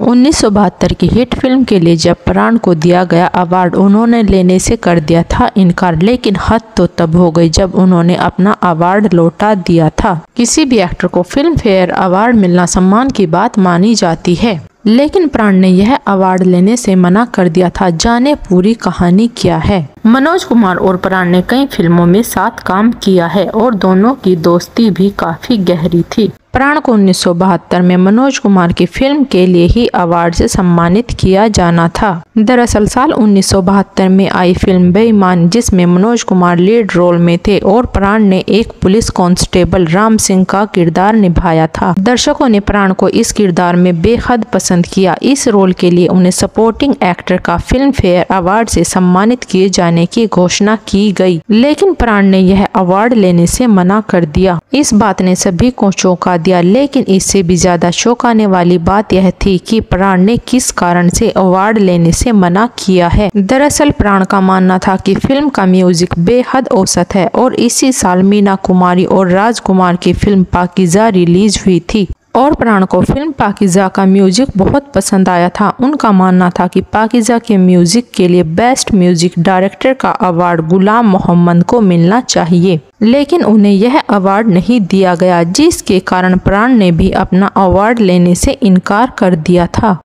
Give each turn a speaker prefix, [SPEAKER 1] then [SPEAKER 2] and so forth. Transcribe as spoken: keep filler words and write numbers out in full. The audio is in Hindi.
[SPEAKER 1] उन्नीस सौ बहत्तर की हिट फिल्म के लिए जब प्राण को दिया गया अवार्ड उन्होंने लेने से कर दिया था इनकार, लेकिन हद तो तब हो गई जब उन्होंने अपना अवार्ड लौटा दिया था। किसी भी एक्टर को फिल्म फेयर अवार्ड मिलना सम्मान की बात मानी जाती है, लेकिन प्राण ने यह अवार्ड लेने से मना कर दिया था। जाने पूरी कहानी क्या है। मनोज कुमार और प्राण ने कई फिल्मों में साथ काम किया है और दोनों की दोस्ती भी काफी गहरी थी। प्राण को उन्नीस सौ बहत्तर में मनोज कुमार की फिल्म के लिए ही अवार्ड से सम्मानित किया जाना था। दरअसल साल उन्नीस सौ बहत्तर में आई फिल्म बेईमान, जिसमें मनोज कुमार लीड रोल में थे और प्राण ने एक पुलिस कांस्टेबल राम सिंह का किरदार निभाया था। दर्शकों ने प्राण को इस किरदार में बेहद पसंद किया। इस रोल के लिए उन्हें सपोर्टिंग एक्टर का फिल्म फेयर अवार्ड से सम्मानित किए जाने की घोषणा की गई, लेकिन प्राण ने यह अवार्ड लेने से मना कर दिया। इस बात ने सभी को चौंका दिया, लेकिन इससे भी ज्यादा चौंकाने वाली बात यह थी कि प्राण ने किस कारण से अवार्ड लेने से मना किया है। दरअसल प्राण का मानना था कि फिल्म का म्यूजिक बेहद औसत है और इसी साल मीना कुमारी और राजकुमार की फिल्म पाकीज़ा रिलीज हुई थी और प्राण को फिल्म पाकीज़ा का म्यूजिक बहुत पसंद आया था। उनका मानना था कि पाकीज़ा के म्यूजिक के लिए बेस्ट म्यूजिक डायरेक्टर का अवार्ड गुलाम मोहम्मद को मिलना चाहिए, लेकिन उन्हें यह अवार्ड नहीं दिया गया, जिसके कारण प्राण ने भी अपना अवार्ड लेने से इनकार कर दिया था।